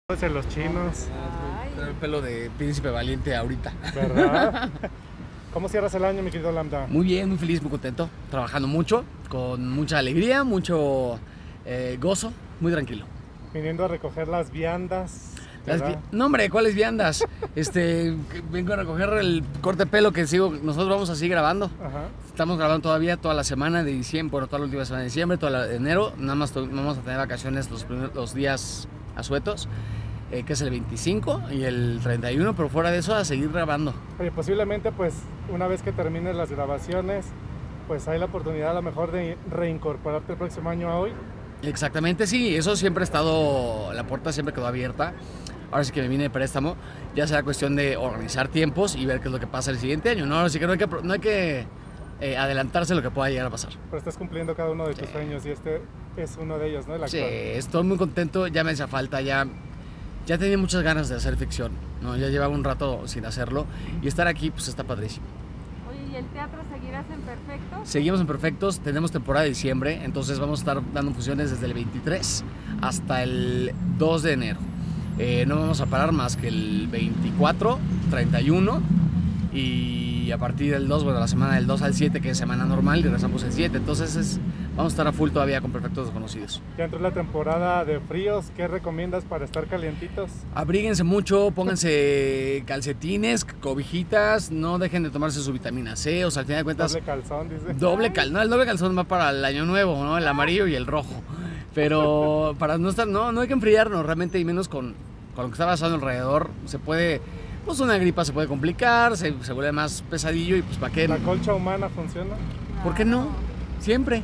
En los chinos, Tengo el pelo de príncipe valiente ahorita. ¿verdad? ¿Cómo cierras el año, mi querido Lambda? Muy bien, muy feliz, muy contento. Trabajando mucho, con mucha alegría, mucho gozo, muy tranquilo. Viniendo a recoger las viandas. No, hombre, ¿cuáles viandas? Vengo a recoger el corte de pelo que nosotros vamos a seguir grabando. Ajá. Estamos grabando todavía toda la semana de diciembre, bueno, toda la última semana de diciembre, toda la de enero. Nada más vamos a tener vacaciones los días asuetos, que es el 25 y el 31, pero fuera de eso a seguir grabando. Oye, posiblemente pues una vez que termines las grabaciones, pues hay la oportunidad a lo mejor de reincorporarte el próximo año a hoy. Exactamente, sí, eso siempre ha estado, la puerta siempre quedó abierta. Ahora sí que me vine de préstamo, ya será cuestión de organizar tiempos y ver qué es lo que pasa el siguiente año, ¿no? Así que no hay que adelantarse a lo que pueda llegar a pasar. Pero estás cumpliendo cada uno de tus sueños y este es uno de ellos, ¿no? El Sí, actual. estoy muy contento, ya me hacía falta, ya tenía muchas ganas de hacer ficción, ¿no? Ya llevaba un rato sin hacerlo y estar aquí pues está padrísimo. Oye, ¿y el teatro seguirás en Perfectos? Seguimos en Perfectos, tenemos temporada de diciembre, entonces vamos a estar dando funciones desde el 23 hasta el 2 de enero. No vamos a parar más que el 24, 31 y a partir del 2, bueno, la semana del 2 al 7, que es semana normal, y regresamos el 7, entonces vamos a estar a full todavía con Perfectos Desconocidos. Ya entró la temporada de fríos, ¿qué recomiendas para estar calientitos? Abríguense mucho, pónganse calcetines, cobijitas, no dejen de tomarse su vitamina C, o sea, al final de cuentas... Doble calzón, dice. el doble calzón va para el año nuevo, ¿no? El amarillo y el rojo. Pero para no estar, no hay que enfriarnos realmente, y menos con lo que está pasando alrededor. Se puede, pues una gripa se puede complicar, se vuelve más pesadillo y pues ¿para qué? ¿La colcha humana funciona? ¿Por qué no? Siempre.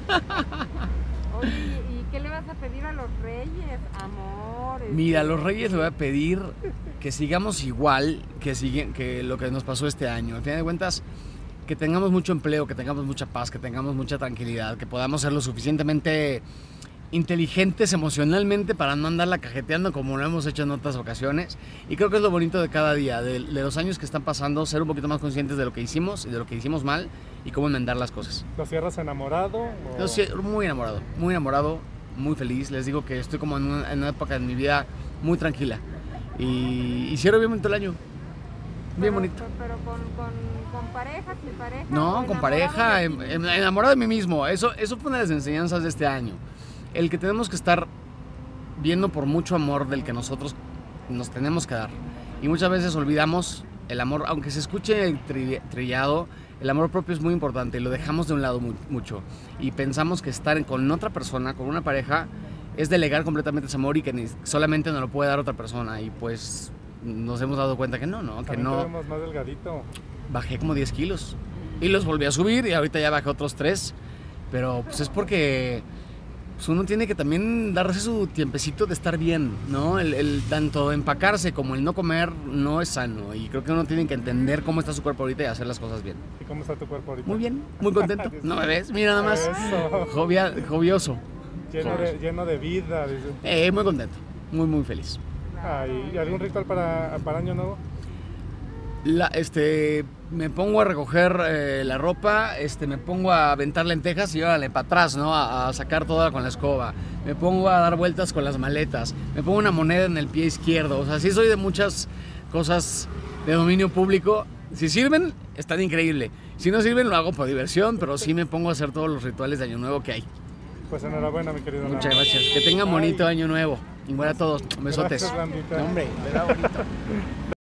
Oye, ¿y qué le vas a pedir a los reyes? Amor. Mira, a los reyes le voy a pedir que sigamos igual que lo que nos pasó este año. Al final de cuentas, que tengamos mucho empleo, que tengamos mucha paz, que tengamos mucha tranquilidad, que podamos ser lo suficientemente inteligentes emocionalmente para no andarla cajeteando como lo hemos hecho en otras ocasiones. Y creo que es lo bonito de cada día, de los años que están pasando, ser un poquito más conscientes de lo que hicimos y de lo que hicimos mal y cómo enmendar las cosas. ¿Lo cierras enamorado? O... Yo sí, muy enamorado, muy feliz. Les digo que estoy como en una época de mi vida muy tranquila y cierro bien bonito el año. Bien bonito. Pero con pareja, sin pareja. No, con pareja, enamorado de mí mismo. Eso fue una de las enseñanzas de este año. El que tenemos que estar viendo por mucho amor del que nosotros nos tenemos que dar. Y muchas veces olvidamos el amor, aunque se escuche trillado, el amor propio es muy importante y lo dejamos de un lado mucho. Y pensamos que estar con otra persona, con una pareja, es delegar completamente ese amor y que solamente nos lo puede dar otra persona. Y pues nos hemos dado cuenta que no, que no. Te vemos más delgadito. Bajé como 10 kilos y los volví a subir y ahorita ya bajé otros 3. Pero pues es porque pues uno tiene que también darse su tiempecito de estar bien, ¿no? El tanto empacarse como el no comer no es sano. Y creo que uno tiene que entender cómo está su cuerpo ahorita y hacer las cosas bien. ¿Y cómo está tu cuerpo ahorita? Muy bien, muy contento. ¿No me ves? Mira nada más. Eso. Jovioso. Lleno de vida, dice. Muy contento, muy feliz. ¿Y algún ritual para Año Nuevo? Me pongo a recoger la ropa, me pongo a aventar lentejas y órale para atrás, ¿no? A sacar toda con la escoba. Me pongo a dar vueltas con las maletas. Me pongo una moneda en el pie izquierdo. O sea, sí soy de muchas cosas de dominio público. Si sirven, están increíble. Si no sirven, lo hago por diversión, pero sí me pongo a hacer todos los rituales de Año Nuevo que hay. Pues enhorabuena, mi querido. Muchas gracias. Que tengan bonito Año Nuevo. Igual a todos. Besotes. Gracias, Landita. No, hombre, le da bonito.